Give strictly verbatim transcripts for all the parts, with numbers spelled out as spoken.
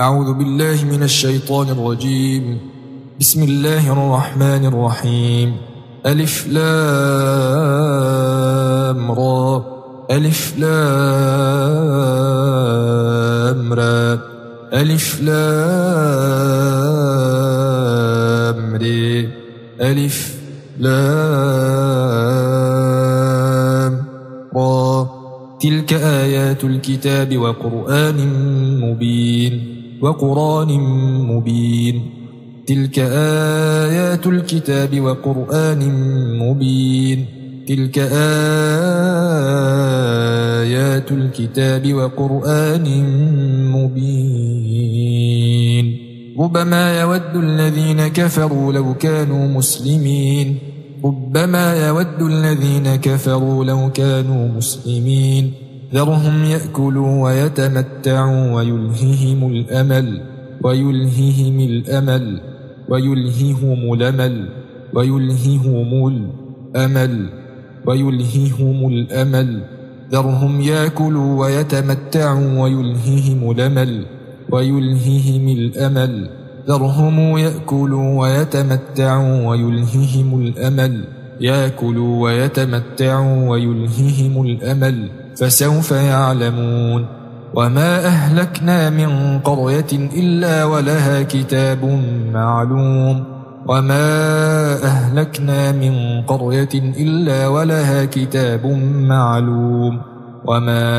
أعوذ بالله من الشيطان الرجيم. بسم الله الرحمن الرحيم. ألف لام را ألف لام را ألف لام ري ألف لام را. تلك آيات الكتاب وقرآن مبين وقرآن مبين تلك آيات الكتاب وقرآن مبين تلك آيات الكتاب وقرآن مبين. ربما يود الذين كفروا لو كانوا مسلمين ربما يود الذين كفروا لو كانوا مسلمين. ذرهم يأكلوا ويتمتعوا ويلههم الأمل ويلههم الأمل ويلههم الأمل ويلههم الأمل ويلههم الأمل. ذرهم يأكلوا ويتمتعوا ويلههم الأمل ويلههم الأمل. ذرهم يأكلوا ويتمتعوا ويلههم الأمل يأكلوا ويتمتعوا ويلههم الأمل فسوف يعلمون. وما أهلكنا من قرية إلا ولها كتاب معلوم وما أهلكنا من قرية إلا ولها كتاب معلوم وما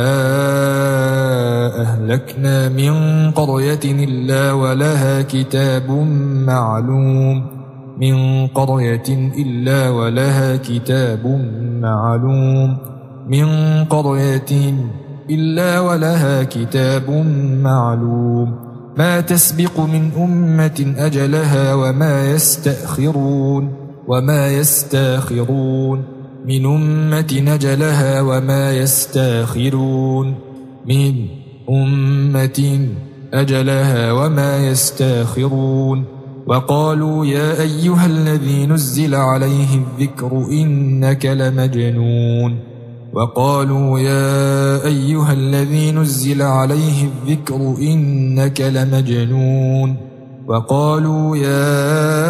أهلكنا من قرية إلا ولها كتاب معلوم من قرية إلا ولها كتاب معلوم من قرية إلا ولها كتاب معلوم. ما تسبق من أمة أجلها وما يستأخرون وما يستاخرون من أمة أجلها وما يستاخرون من أمة أجلها وما يستاخرون. وقالوا يا أيها الذي نزل عليه الذكر إنك لمجنون وقالوا يا أيها الذي نزل عليه الذكر إنك لمجنون وقالوا يا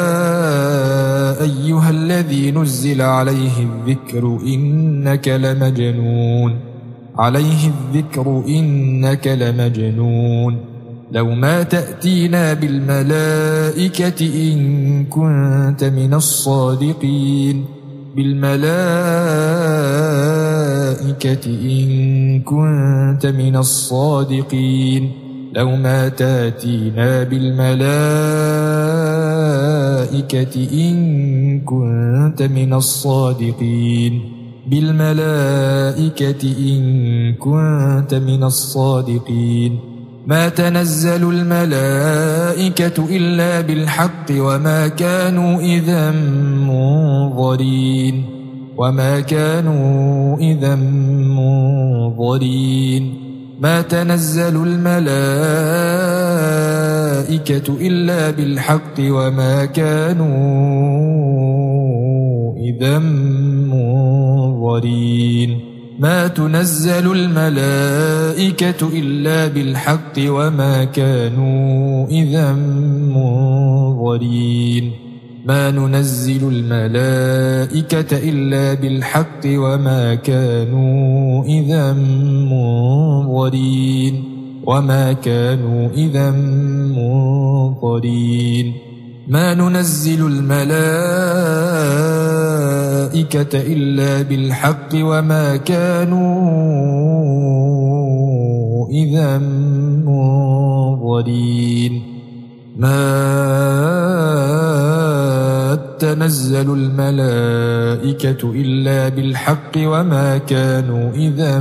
أيها الذي نزل عليه الذكر إنك لمجنون عليه الذكر إنك لمجنون. لو ما تأتينا بالملائكة إن كنت من الصادقين بالملائكة إن كنت من الصادقين. لو ما تأتينا بالملائكة إن كنت من الصادقين بالملائكة إن كنت من الصادقين. ما تنزل الملائكة إلا بالحق وما كانوا إذا منظرين وما كانوا إذا منظرين. ما تنزل الملائكة إلا بالحق وما كانوا إذا منظرين. ما تنزل الملائكة إلا بالحق وما كانوا إذا منظرين. ما ننزل الملائكة إلا بالحق وما كانوا إذا منظرين وما كانوا إذا منظرين. ما ننزل الملائكة إلا بالحق وما كانوا إذا منظرين. ما تنزل الملائكة إلا بالحق وما كانوا إذا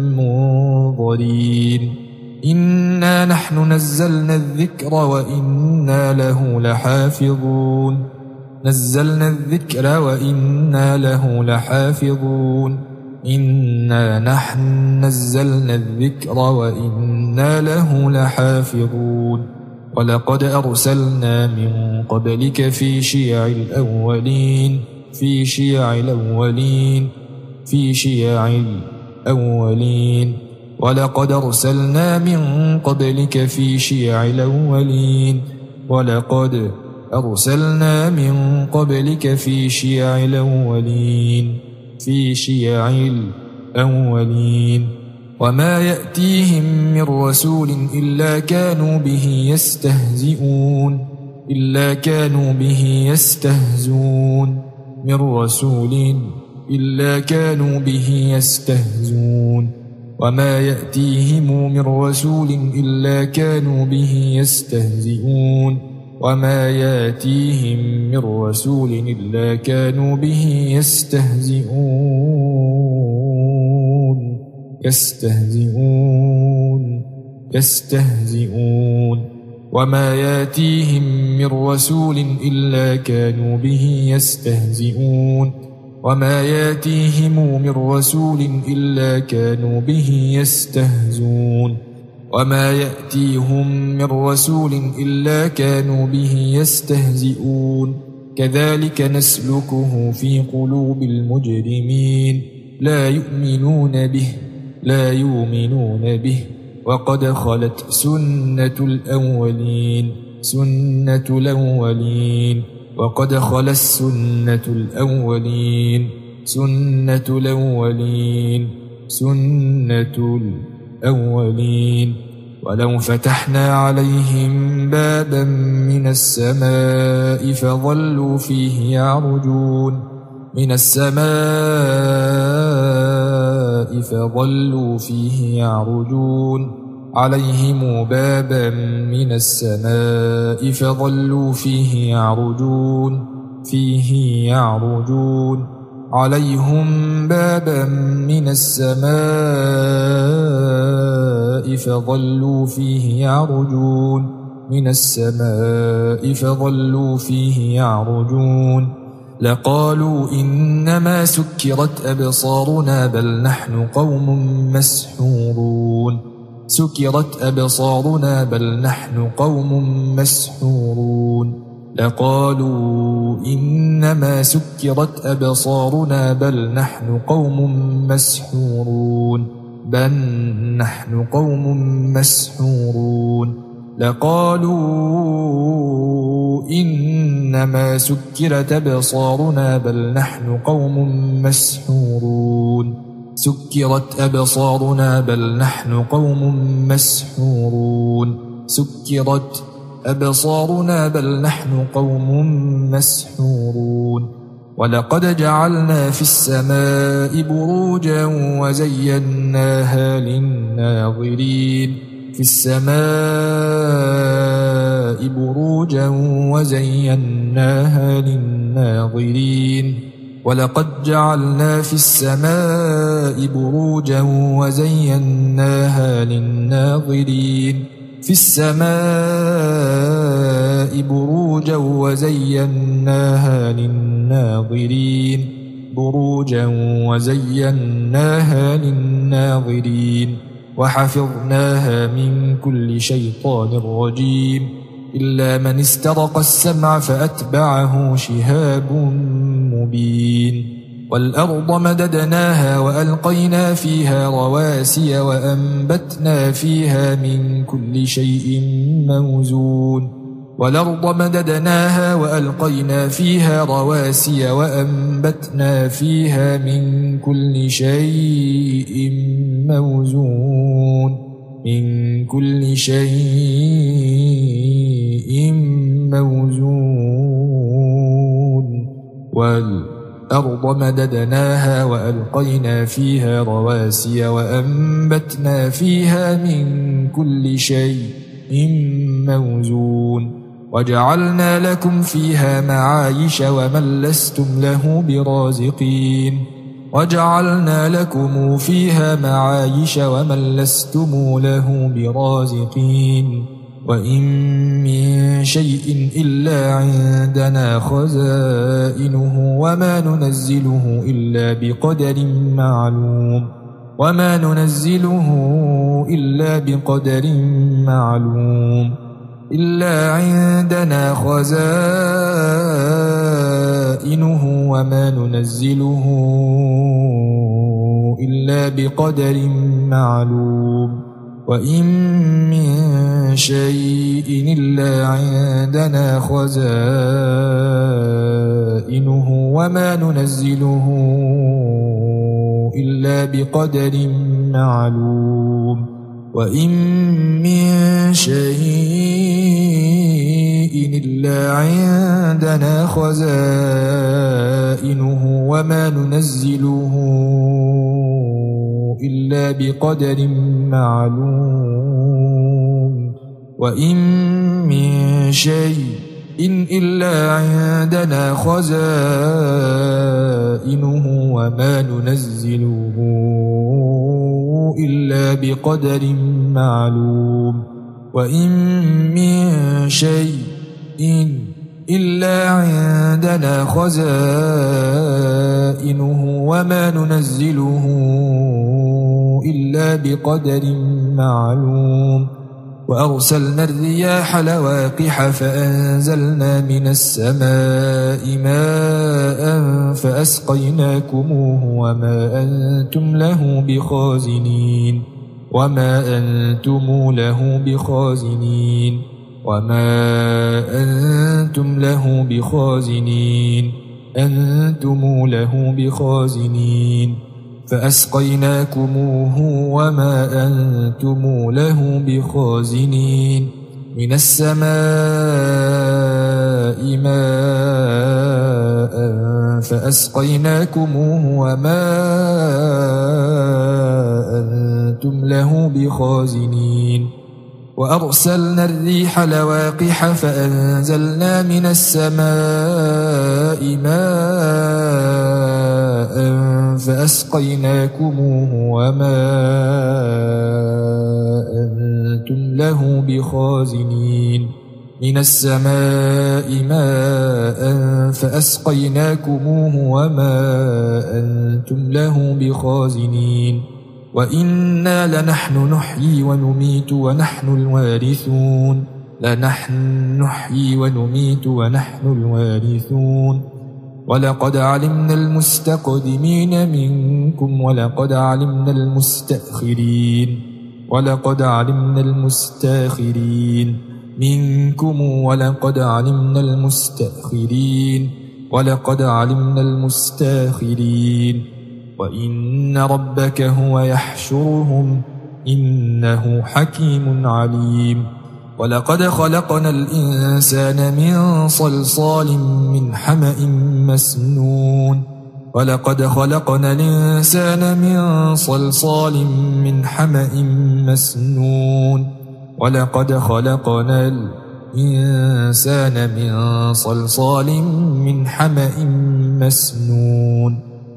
منظرين. إنا نحن نزلنا الذكر وإنا له لحافظون نزلنا الذكر وإنا له لحافظون. إنا نحن نزلنا الذكر وإنا له لحافظون. ولقد أرسلنا من قبلك في شيع الأولين في شيع الأولين في شيع الأولين ولقد أرسلنا من قبلك في شيع الأولين ولقد أرسلنا من قبلك في شيع الأولين في شيع الأولين وما يأتيهم من رسول إلا كانوا به يستهزئون إلا كانوا به يستهزون من رسول إلا كانوا به يستهزون وما يأتيهم من رسول إلا كانوا به يستهزئون وما يأتيهم من رسول إلا كانوا به يستهزئون يستهزئون يستهزئون وما يأتيهم من رسول إلا كانوا به يستهزئون وما يأتيهم من رسول إلا كانوا به يستهزئون وما يأتيهم من رسول إلا كانوا به يستهزئون كذلك نسلكه في قلوب المجرمين لا يؤمنون به لا يؤمنون به وقد خلت سنة الأولين سنة الأولين وقد خلت سنة الأولين سنة الأولين سنة الأولين ولو فتحنا عليهم بابا من السماء فظلوا فيه يعرجون من السماء فظلوا فيه يعرجون عليهم بابا من السماء فظلوا فيه يعرجون فيه يعرجون عليهم بابا من السماء فظلوا فيه يعرجون من السماء فظلوا فيه يعرجون لقالوا إنما سكرت أبصارنا بل نحن قوم مسحورون سكرت أبصارنا بل نحن قوم مسحورون لقالوا إنما سكرت أبصارنا بل نحن قوم مسحورون بل نحن قوم مسحورون لقالوا إنما سكرت أبصارنا بل نحن قوم مسحورون سكرت أبصارنا بل نحن قوم مسحورون سكرت أبصارنا بل نحن قوم مسحورون ولقد جعلنا في السماء بروجا وزيناها للناظرين في السماء بروجا وزيناها للناظرين ولقد جعلنا في السماء بروجا وزيناها للناظرين في السماء بروجا وزيناها للناظرين بروجا وزيناها للناظرين وحفظناها من كل شيطان رجيم إلا من استرق السمع فأتبعه شهاب مبين والأرض مددناها وألقينا فيها رواسي وأنبتنا فيها من كل شيء موزون والأرض مددناها وألقينا فيها رواسي وأنبتنا فيها من كل شيء موزون من كل شيء موزون والأرض مددناها وألقينا فيها رواسي وأنبتنا فيها من كل شيء موزون وجعلنا لكم فيها معايش ومن لستم له برازقين وجعلنا لكم فيها معايش ومن لستم له برازقين وإن من شيء إلا عندنا خزائنه وما ننزله إلا بقدر معلوم وما ننزله إلا بقدر معلوم إلا عندنا خزائنه وما ننزله إلا بقدر معلوم وإن من شيء إلا عندنا خزائنه وما ننزله إلا بقدر معلوم وإن من شيء إلا عندنا خزائنه وما ننزله إلا بقدر معلوم وإن من شيء إلا عندنا خزائنه وما ننزله إلا بقدر معلوم وإن من شيء إلا عندنا خزائنه وما ننزله إلا بقدر معلوم وأرسلنا الرياح لواقح فأنزلنا من السماء ماء فأسقيناكموه وما أنتم له بخازنين وما أنتم له بخازنين وما أنتم له بخازنين أنتم له بخازنين فأسقيناكموه وما أنتم له بخازنين من السماء ماء فأسقيناكموه وما أنتم له بخازنين وأرسلنا الريح لواقح فأنزلنا من السماء ماء فأسقيناكموه وما أنتم له بخازنين من السماء ماء فأسقيناكموه وما أنتم له بخازنين وإنا لنحن نحيي ونميت ونحن الوارثون لنحن نحيي ونميت ونحن الوارثون ولقد علمنا المستقدمين منكم ولقد علمنا المستأخرين ولقد علمنا المستاخرين منكم ولقد علمنا المستأخرين ولقد علمنا المستاخرين وإن ربك هو يحشرهم إنه حكيم عليم ولقد خلقنا الإنسان من صلصال من حمأ مسنون ولقد خلقنا الإنسان من صلصال من حمأ مسنون ولقد خلقنا الإنسان من صلصال من حمأ مسنون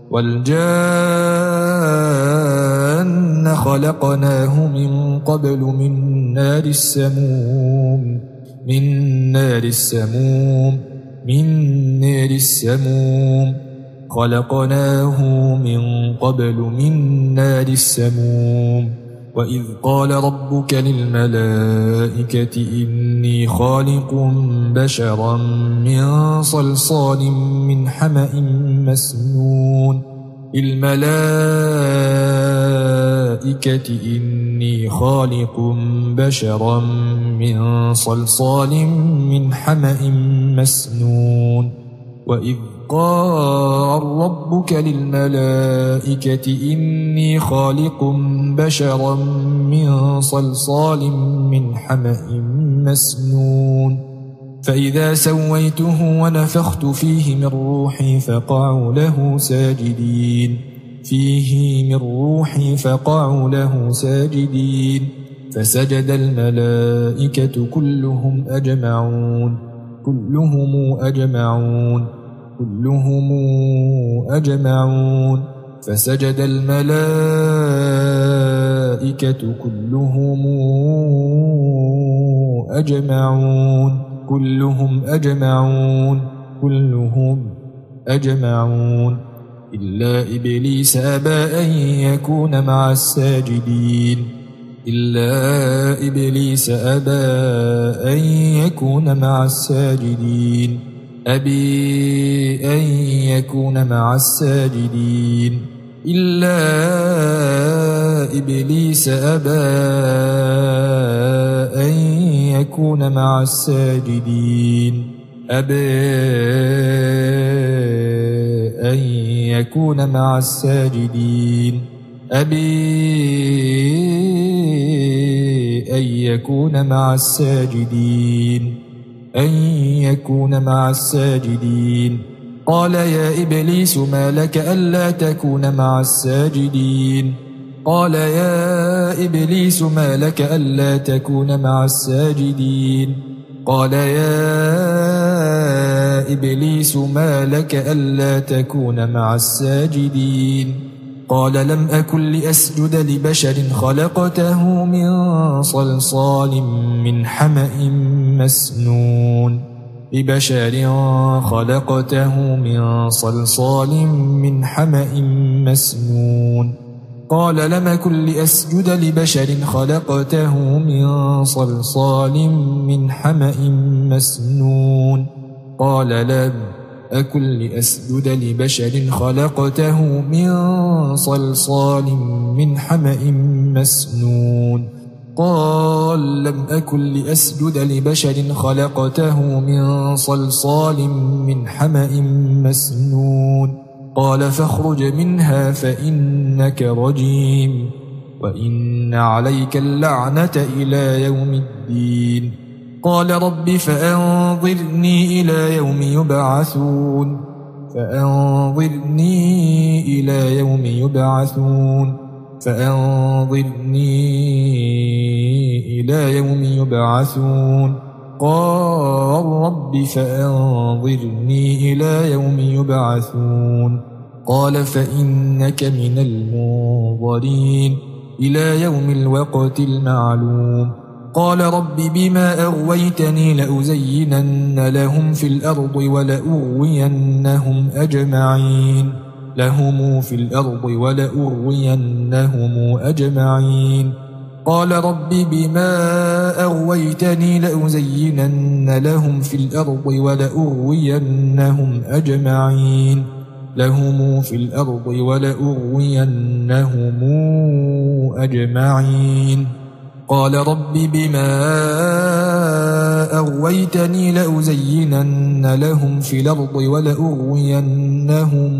والجان خلقناه من قبل من نار السموم من نار السموم من نار السموم خلقناه من قبل من نار السموم وإذ قال ربك للملائكة إني خالق بشرا من صلصال من حمأ مسنون الملائكة إني خالق بشرا من صلصال من حمأ مسنون وإذ قال ربك للملائكة إني خالق بشرا من صلصال من حمأ مسنون فإذا سويته ونفخت فيه من روحي فقعوا له ساجدين فيه من روحي فقعوا له ساجدين فسجد الملائكة كلهم أجمعون كلهم أجمعون كلهم أجمعون فسجد الملائكة كلهم أجمعون كلهم أجمعون كلهم أجمعون إلا إبليس أبى أن يكون مع الساجدين إلا إبليس أبى أن يكون مع الساجدين أبي أن يكون مع الساجدين إلا إبليس أبى أن يكون مع الساجدين أبى أن يكون مع الساجدين أبي أن يكون مع الساجدين أن يكون مع الساجدين قال يا إبليس ما لك ألا تكون مع الساجدين قال يا إبليس ما لك ألا تكون مع الساجدين قال يا إبليس ما لك ألا تكون مع الساجدين قال لم أكن لأسجد لبشر خلقته من صلصال من حمأ مسنون لبشر خلقته من صلصال من حمأ مسنون قال لم أكن لأسجد لبشر خلقته من صلصال من حمأ مسنون قال لم أكن لأسجد لبشر خلقته من صلصال من حمأ مسنون قال لم أكن لأسجد لبشر خلقته من صلصال من حمأ مسنون قال فاخرج منها فإنك رجيم وإن عليك اللعنة إلى يوم الدين قال رب فأنظرني إلى يوم يبعثون فأنظرني إلى يوم يبعثون فأنظرني إلى يوم يبعثون قال رب فأنظرني إلى يوم يبعثون قال فإنك من المنظرين إلى يوم الوقت المعلوم قال رب بما أغويتني لأزينن لهم في الأرض ولأغوينهم أجمعين لهم في الأرض ولأغوينهم أجمعين قال رب بما أغويتني لأزينن لهم في الأرض ولأغوينهم أجمعين لهم في الأرض ولأغوينهم أجمعين قال رب بما أغويتني لأزينن لهم في الأرض ولأغوينهم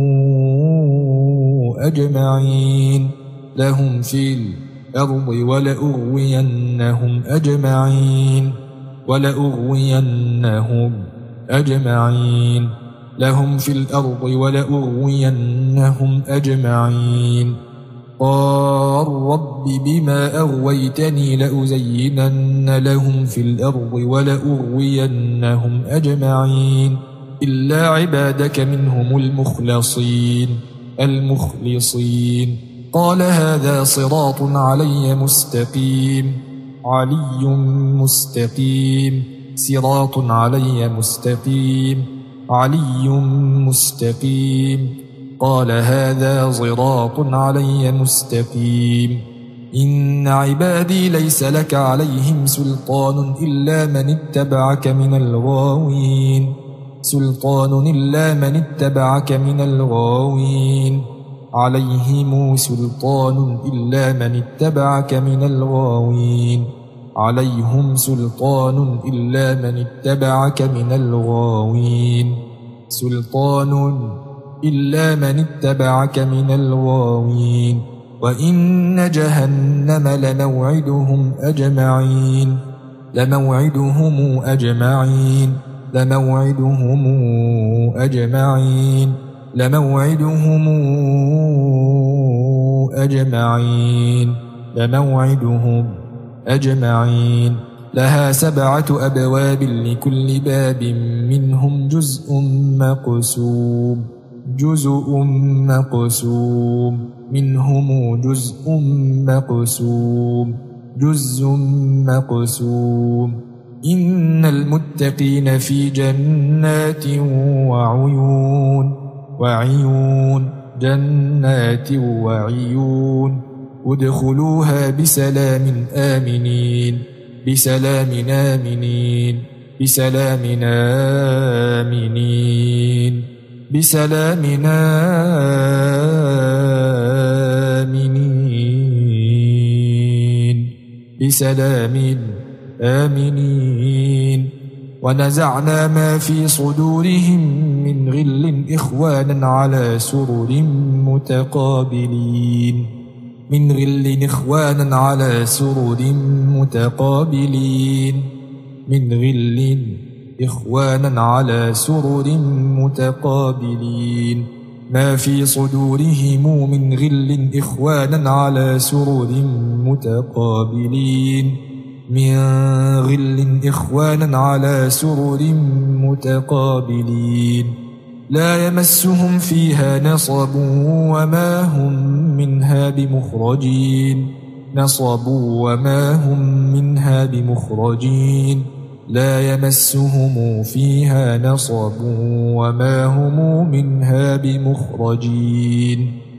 أجمعين لهم في الأرض ولأغوينهم أجمعين ولأغوينهم أجمعين لهم في الأرض ولأغوينهم أجمعين قال رب بما أغويتني لأزينن لهم في الأرض ولأغوينهم أجمعين إلا عبادك منهم المخلصين المخلصين قال هذا صراط علي مستقيم علي مستقيم صراط علي مستقيم علي مستقيم قال هذا صراط علي مستقيم إن عبادي ليس لك عليهم سلطان إلا من اتبعك من الغاوين سلطان إلا من اتبعك من الغاوين عليهم سلطان إلا من اتبعك من الغاوين عليهم سلطان إلا من اتبعك من الغاوين سلطان إلا من اتبعك من الغاوين وإن جهنم لموعدهم أجمعين لموعدهم أجمعين لموعدهم أجمعين لموعدهم أجمعين لموعدهم أجمعين لها سبعة أبواب لكل باب منهم جزء مقسوم جزء مقسوم منهم جزء مقسوم جزء مقسوم إن المتقين في جنات وعيون وعيون جنات وعيون ادخلوها بسلام آمنين بسلام آمنين بسلام آمنين بسلام آمنين بسلام آمنين ونزعنا ما في صدورهم من غل إخوانا على سرر متقابلين من غل إخوانا على سرر متقابلين من غل إخوانا على سرر متقابلين ما في صدورهم من غل إخوانا على سرر متقابلين من غل إخوانا على سرر متقابلين لا يمسهم فيها نصب وما هم منها بمخرجين نصب وما هم منها بمخرجين لا يمسهم فيها نصب وما هم منها بمخرجين